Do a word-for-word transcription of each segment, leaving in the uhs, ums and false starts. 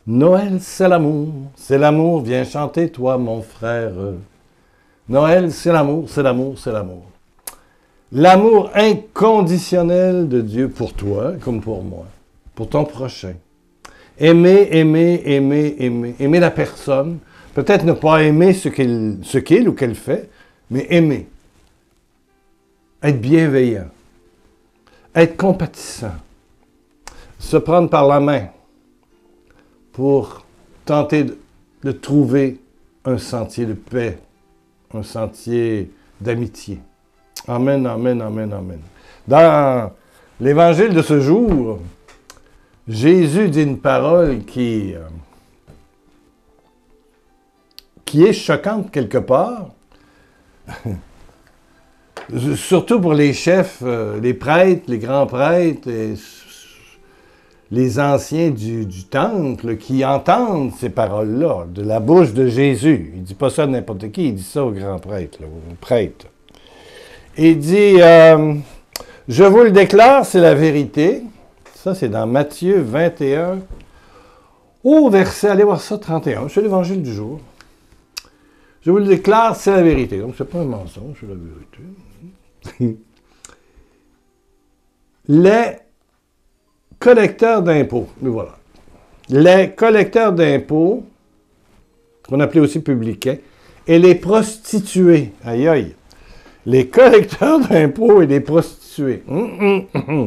Noël, c'est l'amour, c'est l'amour, viens chanter toi, mon frère. Noël, c'est l'amour, c'est l'amour, c'est l'amour. L'amour inconditionnel de Dieu pour toi, comme pour moi, pour ton prochain. Aimer, aimer, aimer, aimer. Aimer la personne. Peut-être ne pas aimer ce qu'il ce qu'il ou qu'elle fait, mais aimer. Être bienveillant. Être compatissant. Se prendre par la main pour tenter de, de trouver un sentier de paix, un sentier d'amitié. Amen, amen, amen, amen. Dans l'évangile de ce jour, Jésus dit une parole qui, euh, qui est choquante quelque part, surtout pour les chefs, euh, les prêtres, les grands prêtres, les, les anciens du, du temple qui entendent ces paroles-là de la bouche de Jésus. Il ne dit pas ça à n'importe qui, il dit ça aux grands prêtres, là, aux prêtres. Il dit, euh, je vous le déclare, c'est la vérité. Ça, c'est dans Matthieu vingt et un, au verset, allez voir ça, trente et un, c'est l'évangile du jour. Je vous le déclare, c'est la vérité. Donc, ce n'est pas un mensonge, c'est la vérité. Les collecteurs d'impôts, mais voilà. Les collecteurs d'impôts, qu'on appelait aussi publicains, et les prostituées, aïe aïe, les collecteurs d'impôts et les prostituées, hum, hum, hum,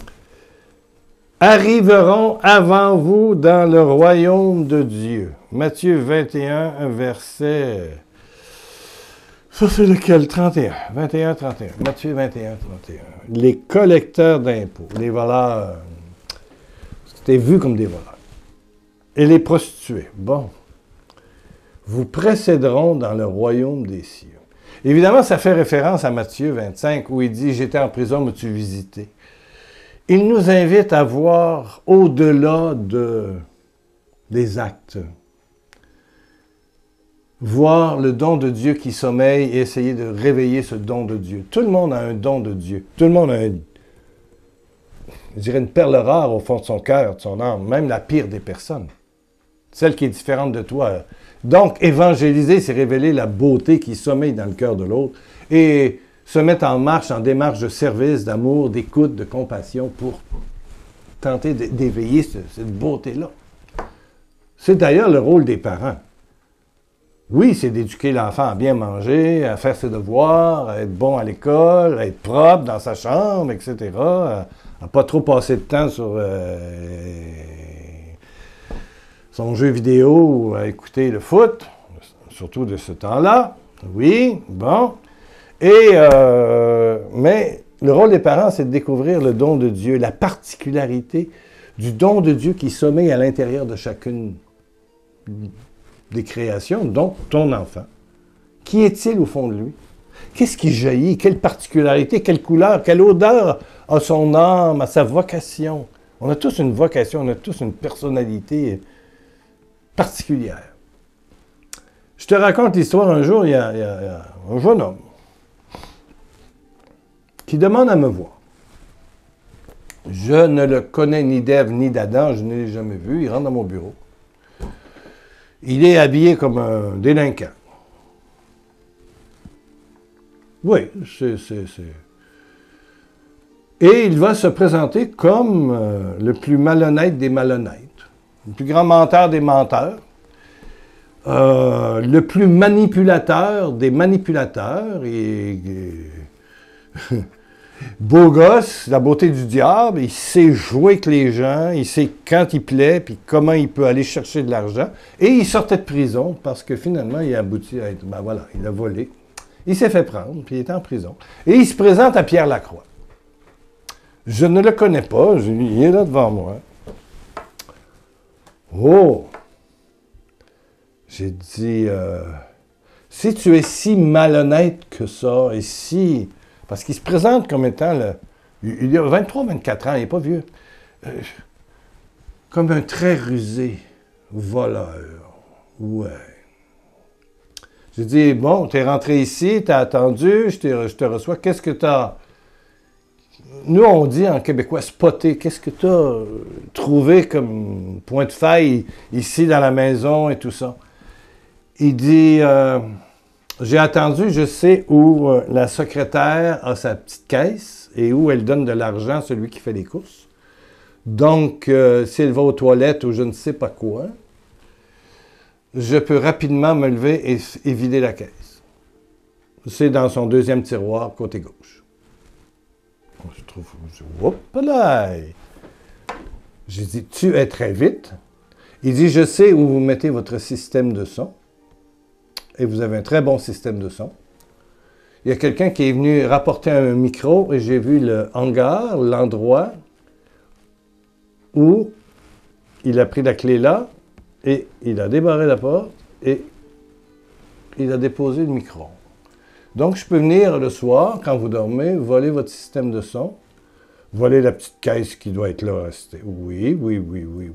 arriveront avant vous dans le royaume de Dieu. Matthieu vingt et un, verset... Ça, c'est lequel? trente et un. vingt et un, trente et un. Matthieu vingt et un, trente et un. Les collecteurs d'impôts, les voleurs, c'était vu comme des voleurs. Et les prostituées. Bon. Vous précéderont dans le royaume des cieux. Évidemment, ça fait référence à Matthieu vingt-cinq, où il dit « J'étais en prison, m'as-tu visité ?» Il nous invite à voir au-delà de, des actes. Voir le don de Dieu qui sommeille et essayer de réveiller ce don de Dieu. Tout le monde a un don de Dieu. Tout le monde a, un, je dirais, une perle rare au fond de son cœur, de son âme, même la pire des personnes. Celle qui est différente de toi. Donc, évangéliser, c'est révéler la beauté qui sommeille dans le cœur de l'autre et se mettre en marche, en démarche de service, d'amour, d'écoute, de compassion pour tenter d'éveiller cette beauté-là. C'est d'ailleurs le rôle des parents. Oui, c'est d'éduquer l'enfant à bien manger, à faire ses devoirs, à être bon à l'école, à être propre dans sa chambre, et cetera, à ne pas trop passer de temps sur euh, son jeu vidéo ou à écouter le foot, surtout de ce temps-là. Oui, bon. Et, euh, mais le rôle des parents, c'est de découvrir le don de Dieu, la particularité du don de Dieu qui sommeille à l'intérieur de chacune des créations, dont ton enfant. Qui est-il au fond de lui? Qu'est-ce qui jaillit? Quelle particularité? Quelle couleur? Quelle odeur a son âme, a sa vocation? On a tous une vocation, on a tous une personnalité particulière. Je te raconte l'histoire un jour, il y a, il y a, il y a un jeune homme qui demande à me voir. Je ne le connais ni d'Ève ni d'Adam, je ne l'ai jamais vu, il rentre dans mon bureau. Il est habillé comme un délinquant. Oui, c'est... Et il va se présenter comme euh, le plus malhonnête des malhonnêtes, le plus grand menteur des menteurs, euh, le plus manipulateur des manipulateurs, et, et beau gosse, la beauté du diable, il sait jouer avec les gens, il sait quand il plaît, puis comment il peut aller chercher de l'argent. Et il sortait de prison parce que finalement, il a abouti à être, ben voilà, il a volé. Il s'est fait prendre, puis il est en prison. Et il se présente à Pierre Lacroix. Je ne le connais pas, je, il est là devant moi. Oh! J'ai dit, euh, si tu es si malhonnête que ça, et si... Parce qu'il se présente comme étant, le, il a vingt-trois vingt-quatre ans, il n'est pas vieux, euh, comme un très rusé voleur. Ouais. J'ai dit, bon, tu es rentré ici, tu as attendu, je, je te reçois, qu'est-ce que tu as... nous, on dit en québécois spotter. Qu'est-ce que tu as trouvé comme point de faille ici dans la maison et tout ça? Il dit, euh, j'ai attendu, je sais où euh, la secrétaire a sa petite caisse et où elle donne de l'argent à celui qui fait les courses. Donc, euh, si elle va aux toilettes ou je ne sais pas quoi, je peux rapidement me lever et, et vider la caisse. C'est dans son deuxième tiroir, côté gauche. Je trouve, je, hop là! J'ai dit, tu es très vite. Il dit, je sais où vous mettez votre système de son. Et vous avez un très bon système de son. Il y a quelqu'un qui est venu rapporter un micro et j'ai vu le hangar, l'endroit où il a pris la clé là et il a débarré la porte et il a déposé le micro. Donc, je peux venir le soir, quand vous dormez, voler votre système de son, voler la petite caisse qui doit être là. Oui, oui, oui, oui,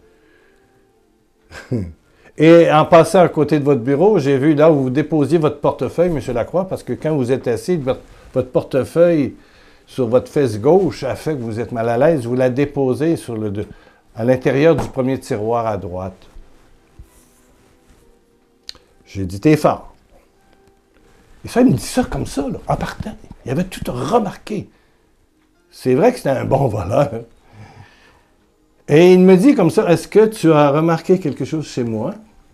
oui. Et en passant à côté de votre bureau, j'ai vu là où vous déposiez votre portefeuille, M. Lacroix, parce que quand vous êtes assis, votre, votre portefeuille sur votre fesse gauche a fait que vous êtes mal à l'aise, vous la déposez sur le, à l'intérieur du premier tiroir à droite. J'ai dit, t'es fort. Et ça, il me dit ça comme ça, là, en partant. Il avait tout remarqué. C'est vrai que c'était un bon voleur. Et il me dit comme ça, est-ce que tu as remarqué quelque chose chez moi?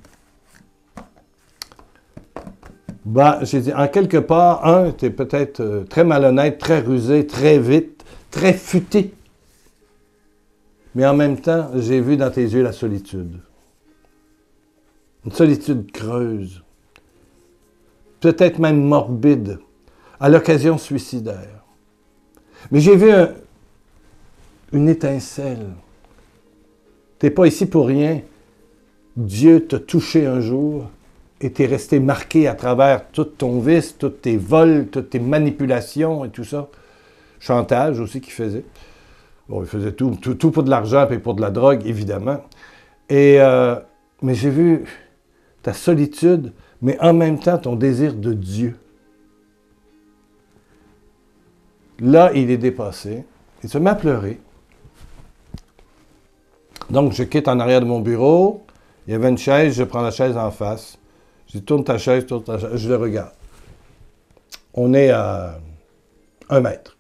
Ben, j'ai dit, en quelque part, un, tu es peut-être euh, très malhonnête, très rusé, très vite, très futé. Mais en même temps, j'ai vu dans tes yeux la solitude. Une solitude creuse. Peut-être même morbide, à l'occasion suicidaire. Mais j'ai vu un, une étincelle. Tu n'es pas ici pour rien. Dieu t'a touché un jour et tu es resté marqué à travers tout ton vice, tous tes vols, toutes tes manipulations et tout ça. Chantage aussi qu'il faisait. Bon, il faisait tout, tout, tout pour de l'argent et pour de la drogue, évidemment. Et, euh, mais j'ai vu ta solitude, mais en même temps ton désir de Dieu. Là, il est dépassé. Il se met à pleurer. Donc, je quitte en arrière de mon bureau. Il y avait une chaise, je prends la chaise en face. Je dis, tourne ta chaise, tourne ta chaise. Je le regarde. On est à un mètre.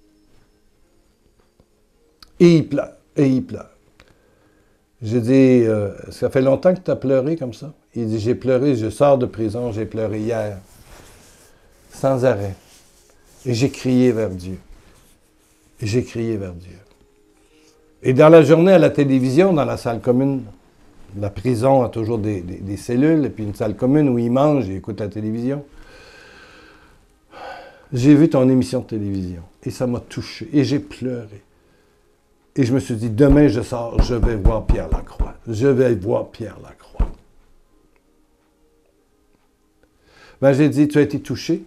Et il pleure, et il pleure. J'ai dit, euh, ça fait longtemps que tu as pleuré comme ça? Il dit, j'ai pleuré, je sors de prison, j'ai pleuré hier. Sans arrêt. Et j'ai crié vers Dieu. Et j'ai crié vers Dieu. Et dans la journée, à la télévision, dans la salle commune, la prison a toujours des, des, des cellules, et puis une salle commune où ils mangent et écoutent la télévision. J'ai vu ton émission de télévision, et ça m'a touché, et j'ai pleuré. Et je me suis dit, demain je sors, je vais voir Pierre Lacroix. Je vais voir Pierre Lacroix. Ben, j'ai dit, tu as été touché.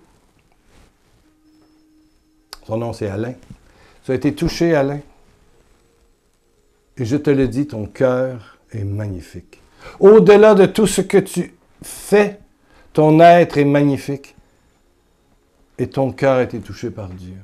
Son nom, c'est Alain. Tu as été touché, Alain. Et je te le dis, ton cœur est magnifique. Au-delà de tout ce que tu fais, ton être est magnifique. Et ton cœur a été touché par Dieu.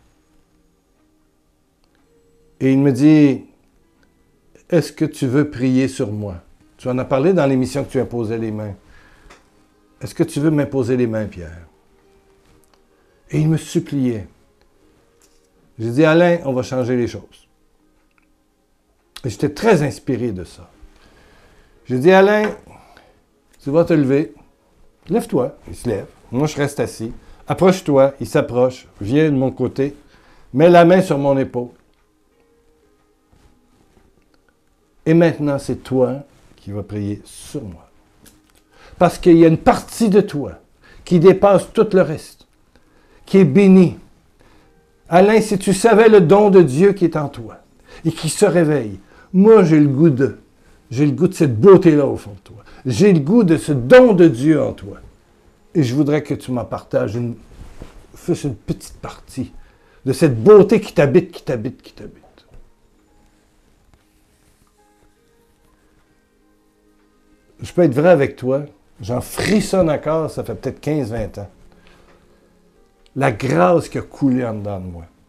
Et il me dit, est-ce que tu veux prier sur moi? Tu en as parlé dans l'émission que tu imposais les mains. Est-ce que tu veux m'imposer les mains, Pierre? Et il me suppliait. J'ai dit, Alain, on va changer les choses. Et j'étais très inspiré de ça. J'ai dit, Alain, tu vas te lever. Lève-toi. Il se lève. Moi, je reste assis. Approche-toi. Il s'approche. Viens de mon côté. Mets la main sur mon épaule. Et maintenant, c'est toi qui vas prier sur moi. Parce qu'il y a une partie de toi qui dépasse tout le reste, qui est bénie. Alain, si tu savais le don de Dieu qui est en toi et qui se réveille, moi, j'ai le goût de, j'ai le goût de cette beauté-là au fond de toi. J'ai le goût de ce don de Dieu en toi. Et je voudrais que tu m'en partages une, fasses une petite partie de cette beauté qui t'habite, qui t'habite, qui t'habite. Je peux être vrai avec toi, j'en frissonne encore, ça fait peut-être quinze vingt ans. La grâce qui a coulé en dedans de moi.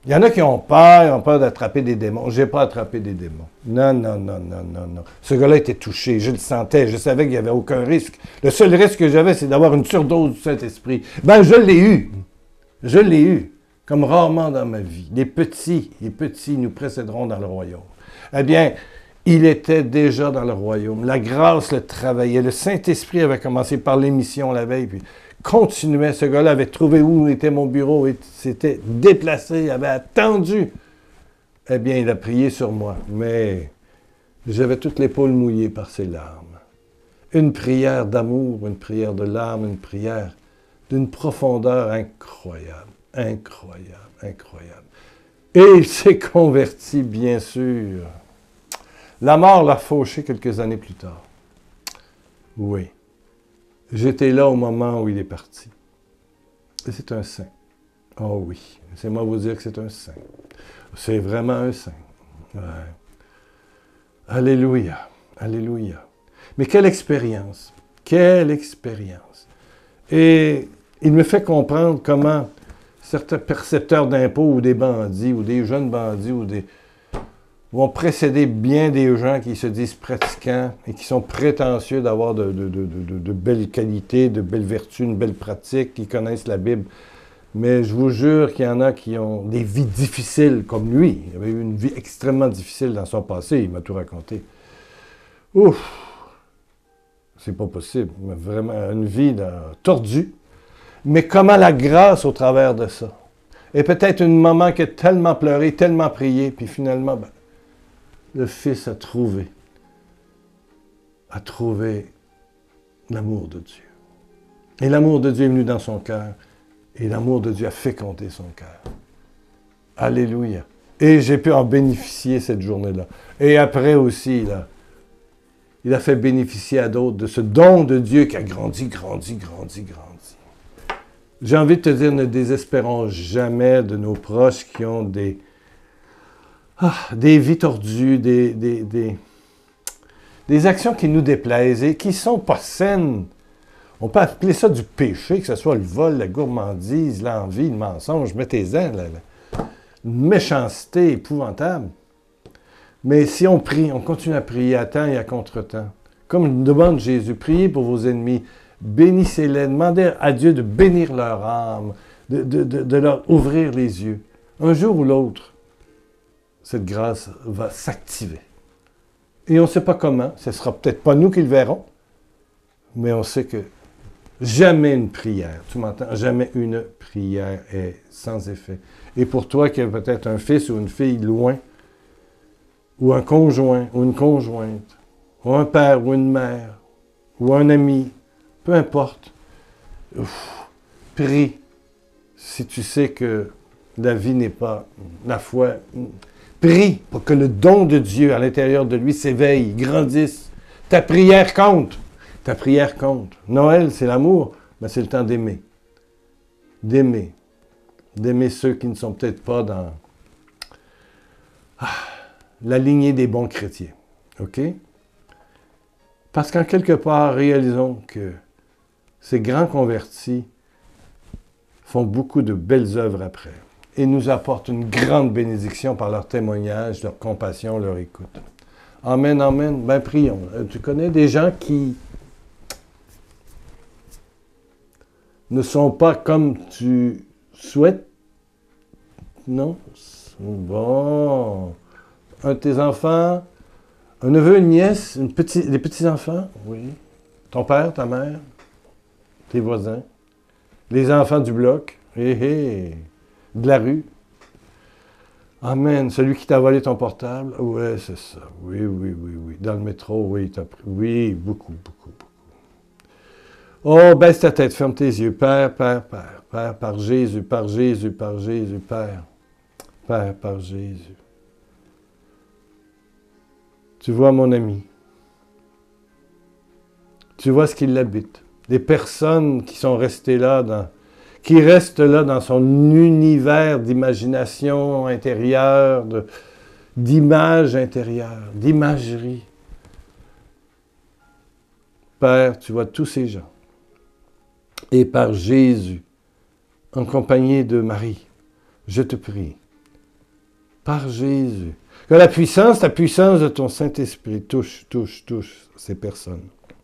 Il y en a qui ont peur, ils ont peur d'attraper des démons. Je n'ai pas attrapé des démons. Non, non, non, non, non, non. Ce gars-là était touché, je le sentais, je savais qu'il n'y avait aucun risque. Le seul risque que j'avais, c'est d'avoir une surdose du Saint-Esprit. Ben, je l'ai eu. Je l'ai eu, comme rarement dans ma vie. Les petits, les petits nous précéderont dans le royaume. Eh bien, il était déjà dans le royaume. La grâce le travaillait. Le Saint-Esprit avait commencé par l'émission la veille, puis continuait. Ce gars-là avait trouvé où était mon bureau, et s'était déplacé, avait attendu. Eh bien, il a prié sur moi, mais j'avais toute l'épaule mouillée par ses larmes. Une prière d'amour, une prière de larmes, une prière d'une profondeur incroyable, incroyable, incroyable. Et il s'est converti, bien sûr. La mort l'a fauché quelques années plus tard. Oui. J'étais là au moment où il est parti. Et c'est un saint. Oh oui. C'est moi vous dire que c'est un saint. C'est vraiment un saint. Ouais. Alléluia. Alléluia. Mais quelle expérience. Quelle expérience. Et il me fait comprendre comment certains percepteurs d'impôts ou des bandits ou des jeunes bandits ou des vont précéder bien des gens qui se disent pratiquants et qui sont prétentieux d'avoir de, de, de, de, de belles qualités, de belles vertus, une belle pratique, qui connaissent la Bible. Mais je vous jure qu'il y en a qui ont des vies difficiles, comme lui. Il avait eu une vie extrêmement difficile dans son passé, il m'a tout raconté. Ouf! C'est pas possible. Mais vraiment, une vie là, tordue. Mais comment la grâce au travers de ça? Et peut-être une maman qui a tellement pleuré, tellement prié, puis finalement, ben, le Fils a trouvé, a trouvé l'amour de Dieu. Et l'amour de Dieu est venu dans son cœur, et l'amour de Dieu a fécondé son cœur. Alléluia. Et j'ai pu en bénéficier cette journée-là. Et après aussi, là, il a fait bénéficier à d'autres de ce don de Dieu qui a grandi, grandi, grandi, grandi. J'ai envie de te dire, ne désespérons jamais de nos proches qui ont des, ah, des vies tordues, des, des, des, des actions qui nous déplaisent et qui ne sont pas saines. On peut appeler ça du péché, que ce soit le vol, la gourmandise, l'envie, le mensonge, mettez-en, la, la méchanceté épouvantable. Mais si on prie, on continue à prier à temps et à contre-temps, comme demande Jésus, priez pour vos ennemis, bénissez-les, demandez à Dieu de bénir leur âme, de, de, de, de leur ouvrir les yeux. Un jour ou l'autre, cette grâce va s'activer. Et on ne sait pas comment, ce ne sera peut-être pas nous qui le verrons, mais on sait que jamais une prière, tu m'entends, jamais une prière est sans effet. Et pour toi qui as peut-être un fils ou une fille loin, ou un conjoint ou une conjointe, ou un père ou une mère, ou un ami, peu importe, ouf, prie si tu sais que la vie n'est pas la foi. Prie pour que le don de Dieu à l'intérieur de lui s'éveille, grandisse. Ta prière compte. Ta prière compte. Noël, c'est l'amour, mais c'est le temps d'aimer. D'aimer. D'aimer ceux qui ne sont peut-être pas dans ah, la lignée des bons chrétiens. OK? Parce qu'en quelque part, réalisons que ces grands convertis font beaucoup de belles œuvres après et nous apportent une grande bénédiction par leur témoignage, leur compassion, leur écoute. Amen, amen. Ben, prions. Tu connais des gens qui ne sont pas comme tu souhaites? Non? Bon. Un de tes enfants, un neveu, une nièce, une petit, des petits-enfants? Oui. Ton père, ta mère, tes voisins, les enfants du bloc, hé hé, de la rue. Amen. Celui qui t'a volé ton portable? Oui, c'est ça. Oui, oui, oui, oui. Dans le métro, oui, t'as pris. Oui, beaucoup, beaucoup, beaucoup. Oh, baisse ta tête, ferme tes yeux. Père, Père, Père, Père, par Jésus, par Jésus, par Jésus, Père. Père, par Jésus. Tu vois mon ami. Tu vois ce qui l'habite. Des personnes qui sont restées là, dans, qui restent là dans son univers d'imagination intérieure, de, d'image intérieure, d'imagerie. Père, tu vois tous ces gens. Et par Jésus, en compagnie de Marie, je te prie, par Jésus. Que la puissance, la puissance de ton Saint-Esprit touche, touche, touche ces personnes.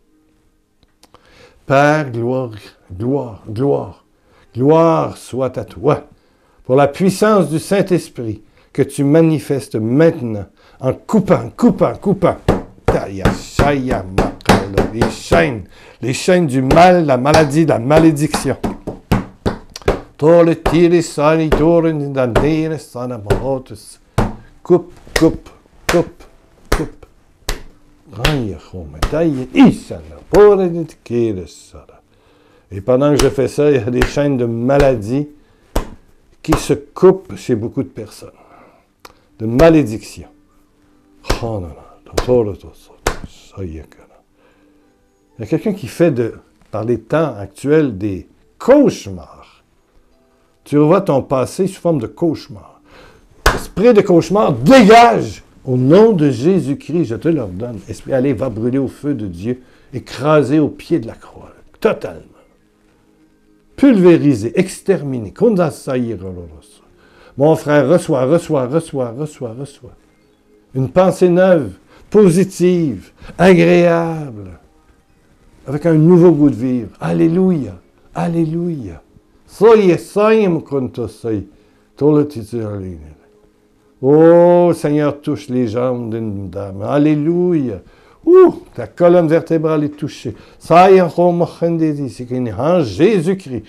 Père, gloire, gloire, gloire, gloire soit à toi pour la puissance du Saint-Esprit que tu manifestes maintenant en coupant, coupant, coupant. Les chaînes, les chaînes du mal, la maladie, la malédiction. Coupe, coupe, coupe, coupe. Et pendant que je fais ça, il y a des chaînes de maladie qui se coupent chez beaucoup de personnes. De malédiction. Oh non, non. Il y a quelqu'un qui fait, de, par les temps actuels, des cauchemars. Tu revois ton passé sous forme de cauchemar. Esprit de cauchemar, dégage! Au nom de Jésus-Christ, je te l'ordonne. Esprit, allez, va brûler au feu de Dieu, écrasé au pied de la croix, totalement. Pulvérisé, exterminé. Mon frère, reçois, reçois, reçois, reçois, reçois. Une pensée neuve, positive, agréable, avec un nouveau goût de vivre. Alléluia, alléluia. Soyez saïm contre soy. Oh, Seigneur, touche les jambes d'une dame. Alléluia. Ouh, ta colonne vertébrale est touchée. Ça y est, c'est en Jésus-Christ.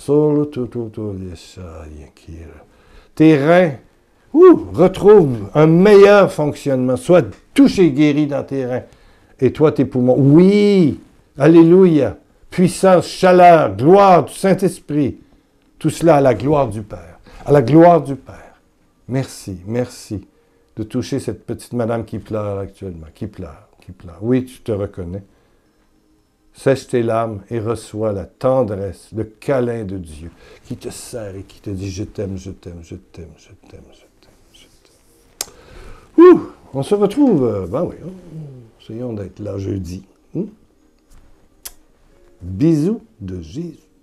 Tes reins, ouh, retrouve un meilleur fonctionnement. Sois touché, guéri dans tes reins. Et toi, tes poumons. Oui, alléluia. Puissance, chaleur, gloire du Saint-Esprit. Tout cela à la gloire du Père. À la gloire du Père. Merci, merci de toucher cette petite madame qui pleure actuellement, qui pleure, qui pleure. Oui, tu te reconnais. Sèche tes larmes et reçois la tendresse, le câlin de Dieu qui te serre et qui te dit « Je t'aime, je t'aime, je t'aime, je t'aime, je t'aime, je t'aime. » Ouh, on se retrouve, euh, ben oui, oh, essayons d'être là jeudi. Hmm? Bisous de Jésus.